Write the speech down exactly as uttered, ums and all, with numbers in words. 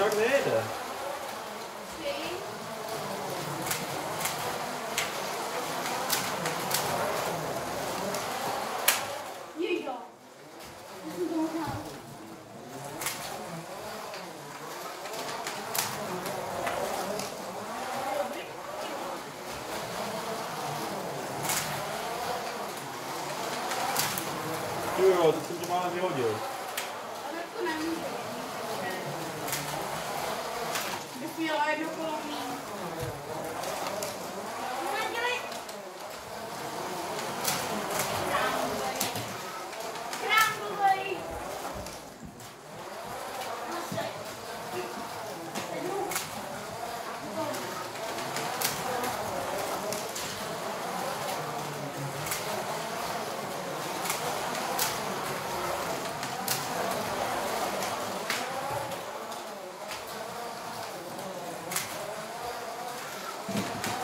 fakt nejede. Jo, to jsem tě málem vyhodil. Ale to nemůže. Bych měla jedno kolo míň. Nedělej. Krámblej. Thank you.